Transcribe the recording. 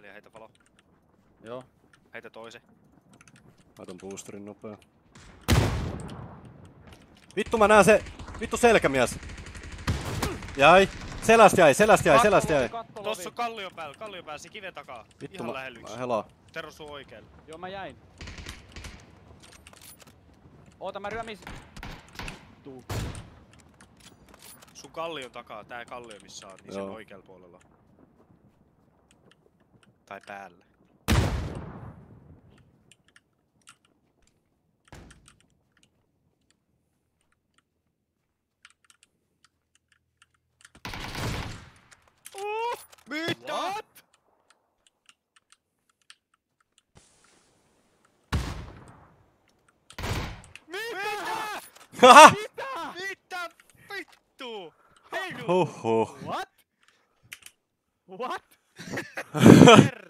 Emilia, heitä valo. Joo. Heitä toisen. Laitan boosterin nopea. Vittu mä näen se! Vittu selkämies! Jäi! Selästä jäi! Tossa on kallion päällä, se kiven takaa. Vittu ihan mä lähellä yksi. helaa. Tero sun oikealle. Joo, mä jäin. Oota, mä ryömis. Tuu. Sun kallion takaa, tää kallio missä on, niin sen oikealla puolella. Tai päällä. Mitä? What? Mitä vittu? Hei Huhhuh. What? What? Herra.